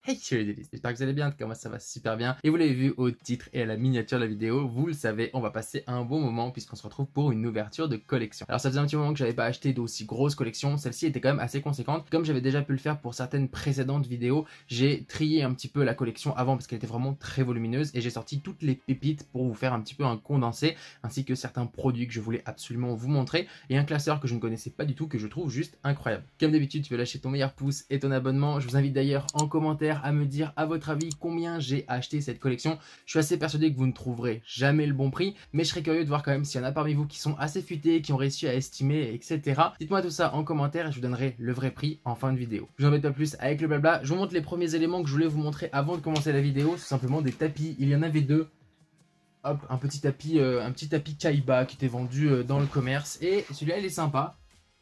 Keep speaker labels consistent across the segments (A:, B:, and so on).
A: Hey les délices, j'espère que vous allez bien, en tout cas moi ça va super bien. Et vous l'avez vu au titre et à la miniature de la vidéo, vous le savez, on va passer un bon moment puisqu'on se retrouve pour une ouverture de collection. Alors ça faisait un petit moment que j'avais pas acheté d'aussi grosse collection, celle-ci était quand même assez conséquente. Comme j'avais déjà pu le faire pour certaines précédentes vidéos, j'ai trié un petit peu la collection avant parce qu'elle était vraiment très volumineuse et j'ai sorti toutes les pépites pour vous faire un petit peu un condensé, ainsi que certains produits que je voulais absolument vous montrer et un classeur que je ne connaissais pas du tout que je trouve juste incroyable. Comme d'habitude, tu veux lâcher ton meilleur pouce et ton abonnement. Je vous invite d'ailleurs en commentaire à me dire à votre avis combien j'ai acheté cette collection. Je suis assez persuadé que vous ne trouverez jamais le bon prix, mais je serais curieux de voir quand même s'il y en a parmi vous qui sont assez futés, qui ont réussi à estimer, etc. Dites-moi tout ça en commentaire et je vous donnerai le vrai prix en fin de vidéo. Je vous embête pas plus avec le blabla, je vous montre les premiers éléments que je voulais vous montrer avant de commencer la vidéo, tout simplement des tapis. Il y en avait deux. Hop, un petit tapis Kaiba qui était vendu dans le commerce et celui-là il est sympa.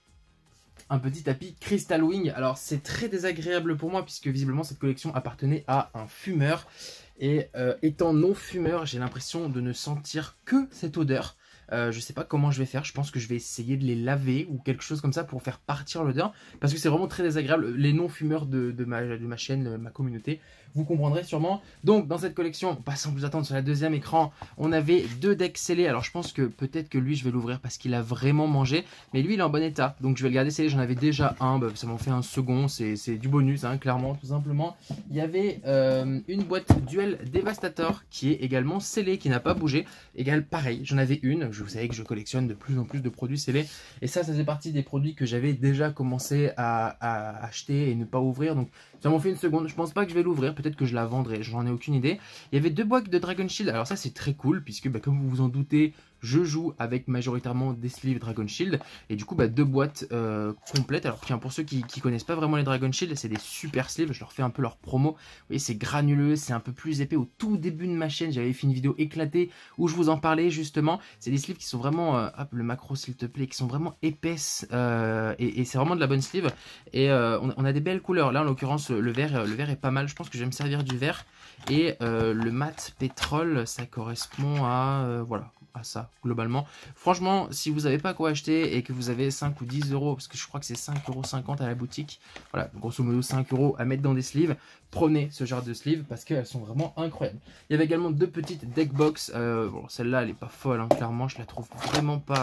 A: Un petit tapis Crystal Wing. Alors c'est très désagréable pour moi puisque visiblement cette collection appartenait à un fumeur. Et étant non fumeur, j'ai l'impression de ne sentir que cette odeur. Je sais pas comment je vais faire, je pense que je vais essayer de les laver ou quelque chose comme ça pour faire partir l'odeur. Parce que c'est vraiment très désagréable. Les non-fumeurs de ma chaîne, ma communauté, vous comprendrez sûrement. Donc dans cette collection, pas sans plus attendre, sur la deuxième écran, on avait deux decks scellés. Alors je pense que peut-être que lui je vais l'ouvrir parce qu'il a vraiment mangé. Mais lui il est en bon état, donc je vais le garder scellé. J'en avais déjà un, bah, ça m'en fait un second, c'est du bonus hein, clairement, tout simplement. Il y avait une boîte Duel Devastator qui est également scellée, qui n'a pas bougé. Égal pareil, j'en avais une. Vous savez que je collectionne de plus en plus de produits scellés. Et ça fait partie des produits que j'avais déjà commencé à acheter et ne pas ouvrir. Donc ça m'en fait une seconde. Je pense pas que je vais l'ouvrir. Peut-être que je la vendrai. J'en ai aucune idée. Il y avait deux boîtes de Dragon Shield. Alors ça c'est très cool puisque bah, comme vous vous en doutez, je joue avec majoritairement des sleeves Dragon Shield. Et du coup bah, deux boîtes complètes. Alors tiens, pour ceux qui connaissent pas vraiment les Dragon Shield, c'est des super sleeves. Je leur fais un peu leur promo. Vous voyez, c'est granuleux, c'est un peu plus épais. Au tout début de ma chaîne, j'avais fait une vidéo éclatée où je vous en parlais justement. C'est des sleeves qui sont vraiment, hop le macro s'il te plaît, qui sont vraiment épaisses et c'est vraiment de la bonne sleeve. Et on a des belles couleurs. Là en l'occurrence le vert est pas mal. Je pense que je vais me servir du vert. Et le mat pétrole, ça correspond à voilà, à ça globalement. Franchement, si vous n'avez pas quoi acheter et que vous avez 5 ou 10 euros, parce que je crois que c'est 5,50 € à la boutique, voilà, grosso modo 5 € à mettre dans des sleeves, prenez ce genre de sleeves parce qu'elles sont vraiment incroyables. Il y avait également deux petites deck box. Bon, celle-là elle est pas folle hein, clairement, je la trouve vraiment pas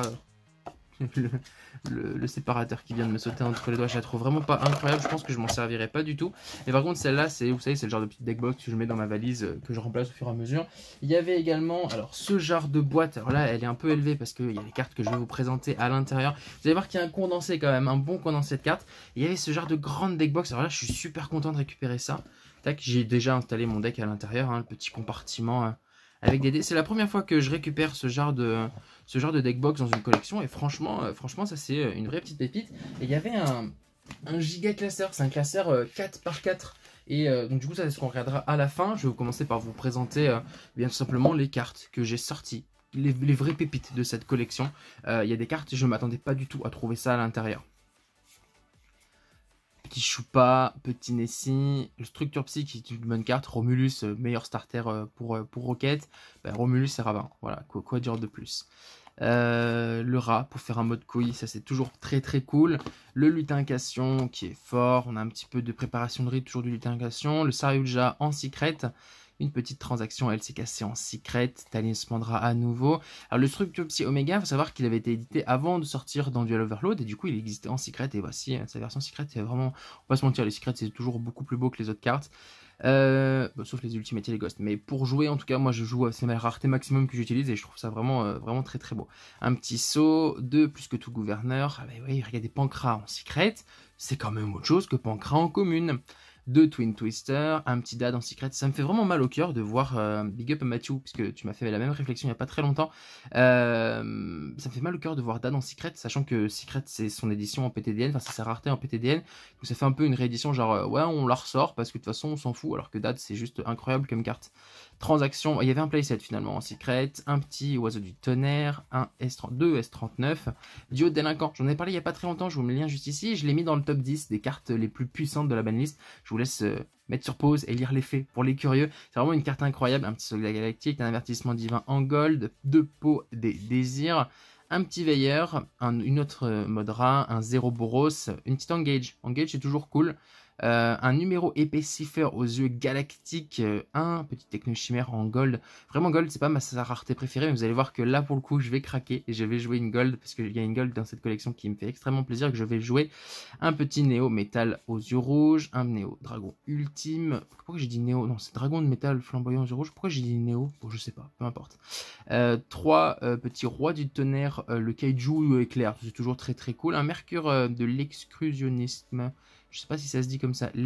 A: le séparateur qui vient de me sauter entre les doigts, je la trouve vraiment pas incroyable. Je pense que je m'en servirai pas du tout. Mais par contre celle-là, c'est, vous savez, c'est le genre de petite deck box que je mets dans ma valise, que je remplace au fur et à mesure. Il y avait également, alors ce genre de boîte, alors là elle est un peu élevée parce qu'il y a les cartes que je vais vous présenter à l'intérieur. Vous allez voir qu'il y a un condensé quand même, un bon condensé de cartes. Et il y avait ce genre de grande deck box, alors là je suis super content de récupérer ça. Tac, j'ai déjà installé mon deck à l'intérieur, hein, le petit compartiment avec des dés. C'est la première fois que je récupère ce genre de deck box dans une collection et franchement ça c'est une vraie petite pépite. Et il y avait un giga classeur, c'est un classeur 4x4 et donc du coup ça c'est ce qu'on regardera à la fin. Je vais commencer par vous présenter bien tout simplement les cartes que j'ai sorties, les vraies pépites de cette collection. Il y a des cartes, je ne m'attendais pas du tout à trouver ça à l'intérieur. Petit Choupa, Petit Nessie, le Structure Psy qui est une bonne carte, Romulus, meilleur starter pour Rocket, Romulus et Ravin, voilà, quoi dire de plus. Le rat pour faire un mode couille, ça c'est toujours très très cool. Le lutin cation qui est fort, on a un petit peu de préparation de rite, toujours du lutin cation. Le Saryuja en secret. Une petite transaction, elle s'est cassée en secret. Talion Mandra à nouveau. Alors le Structure Psy Omega, il faut savoir qu'il avait été édité avant de sortir dans Duel Overload. Et du coup, il existait en secret. Et voici sa version secret. C'est vraiment, on va pas se mentir, les secrets, c'est toujours beaucoup plus beau que les autres cartes. Bon, sauf les Ultimate et les Ghosts. Mais pour jouer, en tout cas, moi je joue, c'est ma rareté maximum que j'utilise. Et je trouve ça vraiment, vraiment très très beau. Un petit saut, 2 plus que tout gouverneur. Ah bah oui, regardez, Pancra en secret. C'est quand même autre chose que Pancra en commune. 2 Twin Twister, un petit dad en secret. Ça me fait vraiment mal au cœur de voir Big Up à Mathieu, puisque tu m'as fait la même réflexion il n'y a pas très longtemps. Ça me fait mal au cœur de voir dad en secret, sachant que secret c'est son édition en PTDN, enfin c'est sa rareté en PTDN. Donc ça fait un peu une réédition genre ouais on la ressort parce que de toute façon on s'en fout, alors que dad c'est juste incroyable comme carte. Transaction, il y avait un playset finalement en secret, un petit oiseau du tonnerre, un S32, S39, duo de délinquant. J'en ai parlé il n'y a pas très longtemps, je vous mets le lien juste ici. Je l'ai mis dans le top 10 des cartes les plus puissantes de la banlist. Je vous laisse mettre sur pause et lire les faits pour les curieux. C'est vraiment une carte incroyable, un petit soldat galactique, un avertissement divin en gold, 2 pots des désirs, un petit veilleur, une autre Modra, un 0 Boros, une petite Engage. Engage c'est toujours cool. Un numéro épaississeur aux yeux galactiques, un petit technochimère en gold. Vraiment gold, c'est pas sa rareté préférée, mais vous allez voir que là pour le coup je vais craquer et je vais jouer une gold parce qu'il y a une gold dans cette collection qui me fait extrêmement plaisir, que je vais jouer un petit néo métal aux yeux rouges, un néo dragon ultime. Pourquoi j'ai dit néo? Non, c'est dragon de métal flamboyant aux yeux rouges. Pourquoi j'ai dit néo? Bon, je sais pas, peu importe. 3 petits rois du tonnerre, le kaiju éclair, c'est toujours très très cool. Un mercure de l'excursionnisme. Je sais pas si ça se dit comme ça,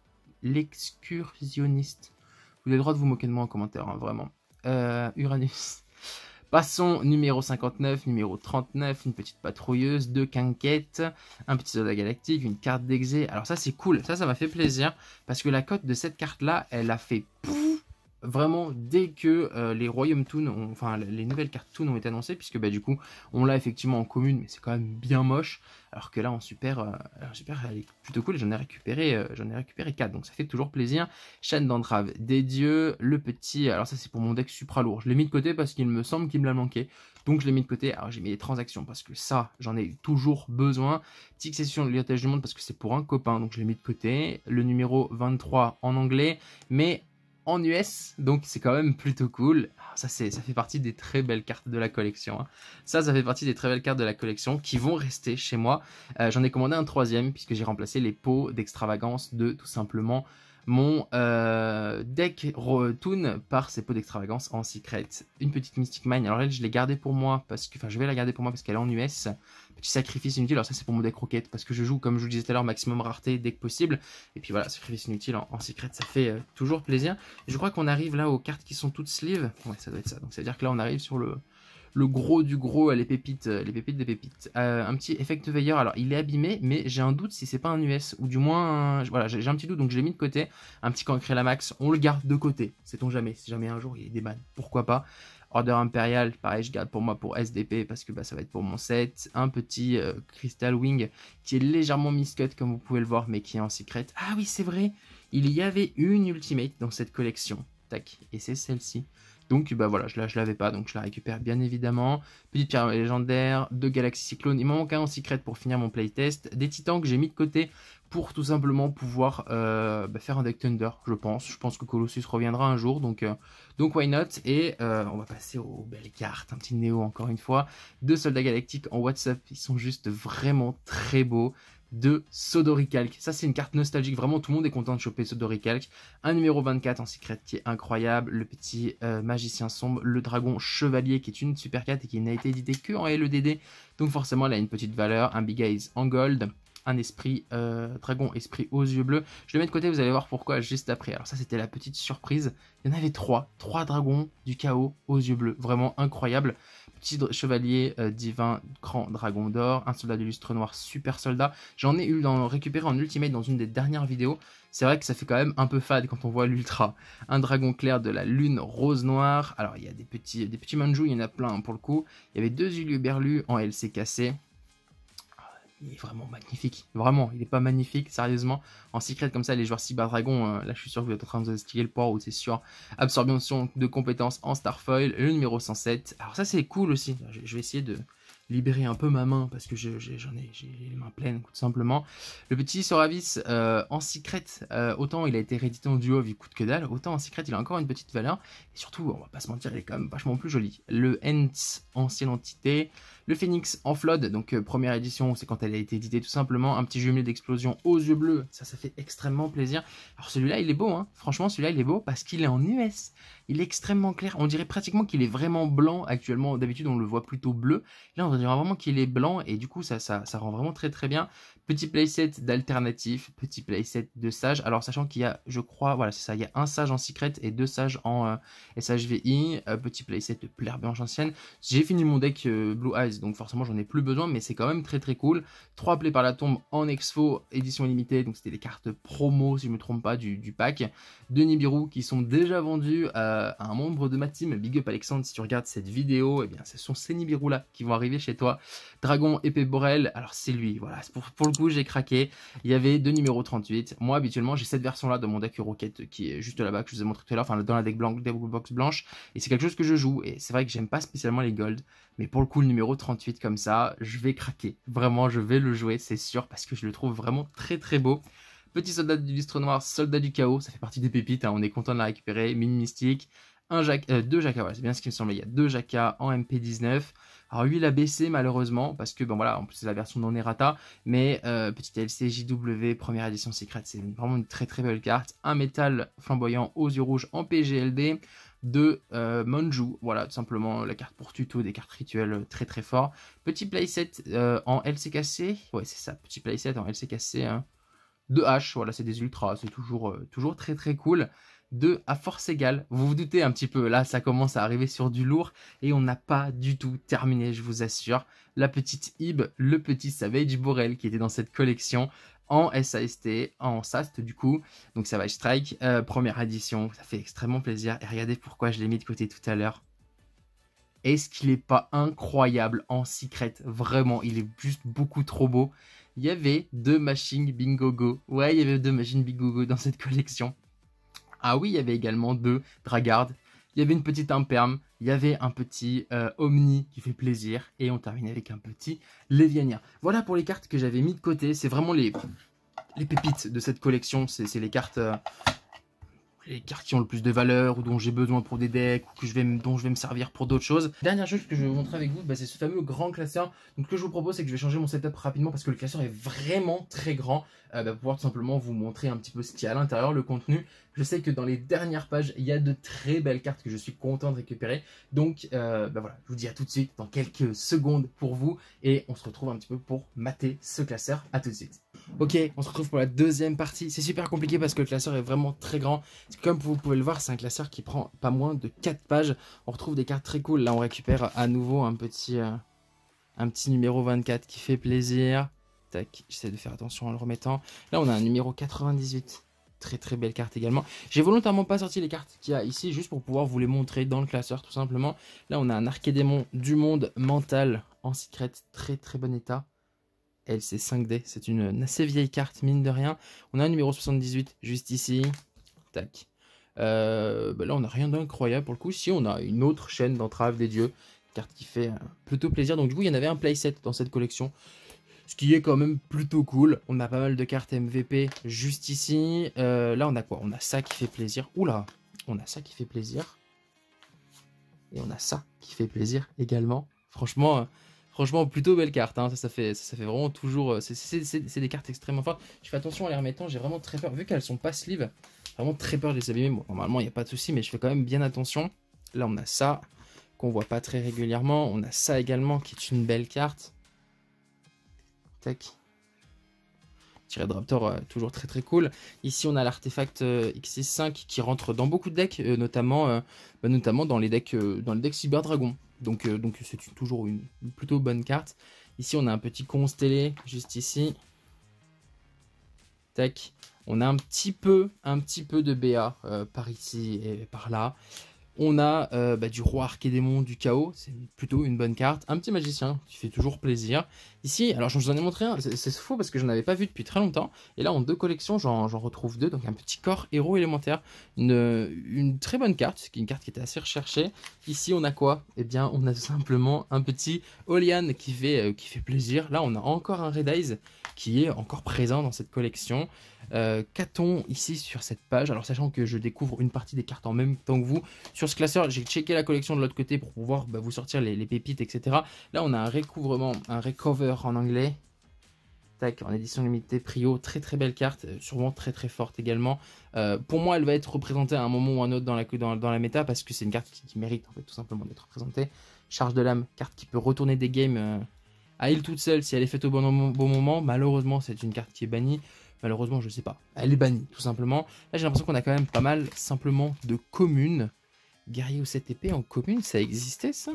A: l'excursionniste. Vous avez le droit de vous moquer de moi en commentaire, hein, vraiment. Uranus. Passons numéro 59, numéro 39, une petite patrouilleuse, 2 quinquettes, un petit soldat galactique, une carte d'exé. Alors ça c'est cool, ça m'a fait plaisir, parce que la cote de cette carte-là, elle a fait pouf. Vraiment, dès que les Royaumes Toon, enfin les nouvelles cartes Toon ont été annoncées, puisque bah, du coup, on l'a effectivement en commune, mais c'est quand même bien moche, alors que là en super, elle est plutôt cool, j'en ai récupéré 4, donc ça fait toujours plaisir. Chaîne d'entrave des dieux, le petit, alors ça c'est pour mon deck supra lourd, je l'ai mis de côté parce qu'il me semble qu'il me l'a manqué, donc je l'ai mis de côté. Alors j'ai mis les transactions parce que ça, j'en ai toujours besoin. Petite session de lieutenant du monde parce que c'est pour un copain, donc je l'ai mis de côté. Le numéro 23 en anglais, mais en US, donc c'est quand même plutôt cool. Ça fait partie des très belles cartes de la collection, hein. Ça fait partie des très belles cartes de la collection qui vont rester chez moi. J'en ai commandé un troisième puisque j'ai remplacé les pots d'extravagance de tout simplement mon deck Toon par ces pots d'extravagance en secret. Une petite Mystic Mine, alors elle je l'ai gardée pour moi parce que, enfin je vais la garder pour moi parce qu'elle est en US. Petit sacrifice inutile, alors ça c'est pour mon deck Rocket parce que je joue, comme je vous le disais tout à l'heure, maximum rareté dès que possible. Et puis voilà, sacrifice inutile en secret, ça fait toujours plaisir. Et je crois qu'on arrive là aux cartes qui sont toutes sleeve. Ouais, ça doit être ça. Donc ça veut dire que là on arrive sur le gros du gros, les pépites des pépites. Un petit effect veilleur, alors il est abîmé, mais j'ai un doute si c'est pas un US, ou du moins, voilà, j'ai un petit doute, donc je l'ai mis de côté. Un petit cancré la max, on le garde de côté, sait-on jamais, si jamais un jour il est déban, pourquoi pas. Order impérial, pareil, je garde pour moi pour SDP, parce que bah, ça va être pour mon set. Un petit Crystal Wing, qui est légèrement miscut, comme vous pouvez le voir, mais qui est en secret. Ah oui, c'est vrai, il y avait une Ultimate dans cette collection, tac, et c'est celle-ci. Donc bah voilà, je l'avais pas, donc je la récupère bien évidemment. Petite pierre légendaire, 2 Galaxy Cyclone, il m'en manque un en secret pour finir mon playtest. Des titans que j'ai mis de côté pour tout simplement pouvoir faire un deck Thunder, je pense. Je pense que Colossus reviendra un jour, donc why not. Et on va passer aux belles cartes, un petit Néo encore une fois. 2 soldats galactiques en WhatsApp, ils sont juste vraiment très beaux. De Sodoricalc. Ça, c'est une carte nostalgique. Vraiment, tout le monde est content de choper Sodoricalc. Un numéro 24 en secret qui est incroyable. Le petit magicien sombre. Le dragon chevalier qui est une super carte et qui n'a été édité que en LEDD. Donc, forcément, elle a une petite valeur. Un Big Eyes en gold. Un esprit, dragon esprit aux yeux bleus. Je le mets de côté, vous allez voir pourquoi juste après. Alors, ça, c'était la petite surprise. Il y en avait 3. 3 dragons du chaos aux yeux bleus. Vraiment incroyable. Petit chevalier divin, grand dragon d'or, un soldat de lustre noir, super soldat. J'en ai eu récupéré en ultimate dans une des dernières vidéos. C'est vrai que ça fait quand même un peu fade quand on voit l'ultra. Un dragon clair de la lune rose noire. Alors il y a des petits manjou, il y en a plein hein, pour le coup. Il y avait 2 Berlu en LC cassé. Il est vraiment magnifique, vraiment, il est pas magnifique, sérieusement. En secret comme ça, les joueurs Cyber Dragon, là je suis sûr que vous êtes en train de stiller le port ou c'est sûr. Absorption de compétences en Starfoil, le numéro 107. Alors ça c'est cool aussi, je vais essayer de libérer un peu ma main parce que j'ai les mains pleines tout simplement. Le petit Soravis en secret, autant il a été réédité en duo vu coûte que dalle, autant en secret il a encore une petite valeur. Et surtout, on va pas se mentir, il est quand même vachement plus joli. Le Ents, ancienne entité. Le Phoenix en Flood, donc première édition, c'est quand elle a été éditée tout simplement. Un petit jumelé d'explosion aux yeux bleus, ça fait extrêmement plaisir. Alors celui-là, il est beau, hein. Franchement, celui-là, il est beau parce qu'il est en US. Il est extrêmement clair. On dirait pratiquement qu'il est vraiment blanc actuellement. D'habitude, on le voit plutôt bleu. Là, on dirait vraiment qu'il est blanc et du coup, ça rend vraiment très très bien. Petit playset d'alternatif, petit playset de sage. Alors, sachant qu'il y a, je crois, voilà, c'est ça, il y a un sage en secret et 2 sages en SHVI. Petit playset de Plaire Blanche ancienne. J'ai fini mon deck Blue Eyes, donc forcément, j'en ai plus besoin, mais c'est quand même très très cool. 3 plays par la tombe en expo, édition limitée, donc c'était les cartes promo, si je ne me trompe pas, du pack. 2 Nibiru qui sont déjà vendus à un membre de ma team. Big up Alexandre, si tu regardes cette vidéo, eh bien, ce sont ces Nibiru là qui vont arriver chez toi. Dragon épée Borel, alors c'est lui, voilà, pour le coup j'ai craqué. Il y avait 2 numéros 38. Moi habituellement j'ai cette version là de mon deck Rocket qui est juste là-bas que je vous ai montré tout à l'heure, enfin dans la deck box blanche, et c'est quelque chose que je joue, et c'est vrai que j'aime pas spécialement les gold, mais pour le coup le numéro 38 comme ça, je vais craquer. Vraiment je vais le jouer, c'est sûr, parce que je le trouve vraiment très très beau. Petit soldat du lustre noir, soldat du chaos, ça fait partie des pépites, hein, on est content de la récupérer. Mine mystique, deux Jaka, voilà, c'est bien ce qui me semblait, il y a 2 Jaka en MP19. Alors lui il a baissé malheureusement, parce que bon voilà, en plus c'est la version non errata, mais petit LC JW, première édition secret, c'est vraiment une très très belle carte. Un métal flamboyant aux yeux rouges en PGLD, de Monju, voilà tout simplement la carte pour tuto, des cartes rituelles très très fort. Petit playset en LCKC, ouais c'est ça, petit playset en LCKC, hein. De H, voilà, c'est des ultras, c'est toujours très très cool. De à force égale, vous vous doutez un petit peu, là ça commence à arriver sur du lourd et on n'a pas du tout terminé, je vous assure. La petite Ib, le petit Savage Borel qui était dans cette collection en SAST, en SAST du coup, donc Savage Strike, première édition, ça fait extrêmement plaisir et regardez pourquoi je l'ai mis de côté tout à l'heure. Est-ce qu'il n'est pas incroyable en secret? Vraiment, il est juste beaucoup trop beau. Il y avait 2 machines Bingogo. Ouais, il y avait 2 machines Bingogo dans cette collection. Ah oui, il y avait également 2 Dragard. Il y avait une petite Imperm. Il y avait un petit Omni qui fait plaisir. Et on termine avec un petit Lévianien. Voilà pour les cartes que j'avais mis de côté. C'est vraiment les pépites de cette collection. C'est les cartes qui ont le plus de valeur ou dont j'ai besoin pour des decks ou dont je vais me servir pour d'autres choses. Dernière chose que je vais vous montrer avec vous, bah, c'est ce fameux grand classeur. Donc ce que je vous propose, c'est que je vais changer mon setup rapidement parce que le classeur est vraiment très grand, pour pouvoir tout simplement vous montrer un petit peu ce qu'il y a à l'intérieur, le contenu. Je sais que dans les dernières pages, il y a de très belles cartes que je suis content de récupérer. Donc voilà, je vous dis à tout de suite dans quelques secondes pour vous et on se retrouve un petit peu pour mater ce classeur. À tout de suite. Ok, on se retrouve pour la deuxième partie. C'est super compliqué parce que le classeur est vraiment très grand. Comme vous pouvez le voir, c'est un classeur qui prend pas moins de 4 pages. On retrouve des cartes très cool. Là, on récupère à nouveau un petit numéro 24 qui fait plaisir. Tac, j'essaie de faire attention en le remettant. Là, on a un numéro 98. Très très belle carte également. J'ai volontairement pas sorti les cartes qu'il y a ici juste pour pouvoir vous les montrer dans le classeur tout simplement. Là, on a un Archédémon du monde mental en secret. Très très bon état. LC 5D, c'est une assez vieille carte, mine de rien. On a un numéro 78, juste ici. Tac. Là, on n'a rien d'incroyable pour le coup. Si, on a une autre chaîne d'entrave des dieux. Carte qui fait plutôt plaisir. Donc, du coup, il y en avait un playset dans cette collection. Ce qui est quand même plutôt cool. On a pas mal de cartes MVP juste ici. Là, on a quoi? On a ça qui fait plaisir. Oula! On a ça qui fait plaisir. Et on a ça qui fait plaisir également. Franchement, plutôt belle carte, hein. Ça fait vraiment toujours... C'est des cartes extrêmement fortes. Je fais attention en les remettant, j'ai vraiment très peur. Vu qu'elles sont pas sleeve, vraiment très peur de les abîmer. Bon, normalement, il n'y a pas de souci, mais je fais quand même bien attention. Là, on a ça, qu'on voit pas très régulièrement. On a ça également, qui est une belle carte. Tac. Tiré de Raptor, toujours très très cool. Ici, on a l'artefact X65 qui rentre dans beaucoup de decks, notamment dans les decks Cyber Dragon. Donc c'est toujours une plutôt bonne carte. Ici, on a un petit constellé juste ici. Tac. On a un petit peu de BA par ici et par là. On a du roi Archédémon du chaos, c'est plutôt une bonne carte. Un petit magicien qui fait toujours plaisir. Ici, alors je vous en ai montré un, c'est faux parce que je n'en avais pas vu depuis très longtemps. Et là en 2 collections, j'en retrouve 2. Donc un petit corps héros élémentaire. Une très bonne carte, une carte qui était assez recherchée. Ici on a quoi? Eh bien on a tout simplement un petit Olian qui fait plaisir. Là on a encore un Red Eyes qui est encore présent dans cette collection. Qu'a-t-on ici sur cette page? Alors sachant que je découvre une partie des cartes en même temps que vous. Sur ce classeur, j'ai checké la collection de l'autre côté pour pouvoir vous sortir les pépites, etc. Là, on a un recouvrement, un recover en anglais. Tac, en édition limitée, Prio, très très belle carte, sûrement très très forte également. Pour moi, elle va être représentée à un moment ou un autre dans la méta parce que c'est une carte qui mérite en fait tout simplement d'être représentée. Charge de l'âme, carte qui peut retourner des games à elle toute seule si elle est faite au bon moment. Malheureusement, c'est une carte qui est bannie. Malheureusement, je sais pas. Elle est bannie, tout simplement. Là, j'ai l'impression qu'on a quand même pas mal, simplement, de communes. Guerrier ou 7 épées en commune, ça existait, ça?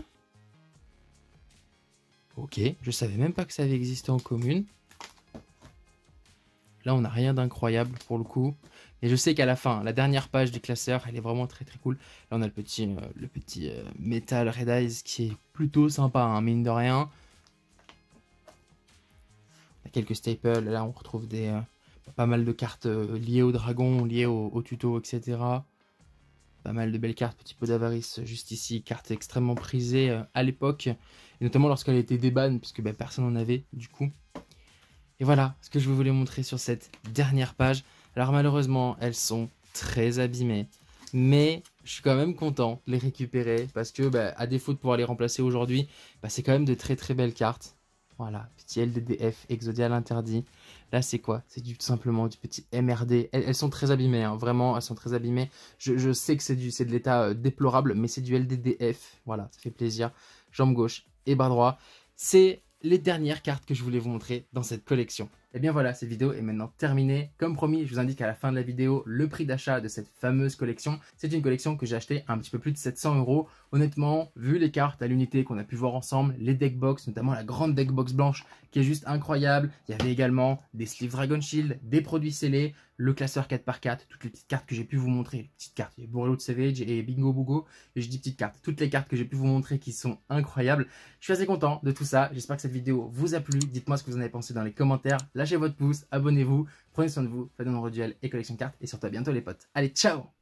A: Ok, je savais même pas que ça avait existé en commune. Là, on n'a rien d'incroyable, pour le coup. Et je sais qu'à la fin, la dernière page du classeur, elle est vraiment très très cool. Là, on a le petit Metal Red Eyes qui est plutôt sympa, hein, mine de rien. On a quelques staples. Là, on retrouve pas mal de cartes liées au dragon, liées au tuto, etc. Pas mal de belles cartes, petit peu d'avarice juste ici, carte extrêmement prisée à l'époque, et notamment lorsqu'elle a été déban, puisque personne n'en avait du coup. Et voilà ce que je voulais montrer sur cette dernière page. Alors malheureusement, elles sont très abîmées. Mais je suis quand même content de les récupérer parce que à défaut de pouvoir les remplacer aujourd'hui, c'est quand même de très très belles cartes. Voilà, petit LDDF, Exodial interdit. Là, c'est quoi? C'est tout simplement du petit MRD. Elles sont très abîmées, hein. Vraiment, elles sont très abîmées. Je sais que c'est de l'état déplorable, mais c'est du LDDF. Voilà, ça fait plaisir. Jambe gauche et bras droit. C'est les dernières cartes que je voulais vous montrer dans cette collection. Et bien voilà, cette vidéo est maintenant terminée. Comme promis, je vous indique à la fin de la vidéo le prix d'achat de cette fameuse collection. C'est une collection que j'ai achetée à un petit peu plus de 700 €. Honnêtement, vu les cartes à l'unité qu'on a pu voir ensemble, les deck box, notamment la grande deck box blanche qui est juste incroyable. Il y avait également des sleeves Dragon Shield, des produits scellés, le classeur 4x4, toutes les petites cartes que j'ai pu vous montrer. Les petites cartes, il y a Borrello de Savage et Bingo Bugo. Et je dis petites cartes, toutes les cartes que j'ai pu vous montrer qui sont incroyables. Je suis assez content de tout ça. J'espère que cette vidéo vous a plu. Dites-moi ce que vous en avez pensé dans les commentaires. Lâchez votre pouce, abonnez-vous, prenez soin de vous, faites de nombreux duels et collection de cartes. Et surtout à bientôt les potes. Allez, ciao!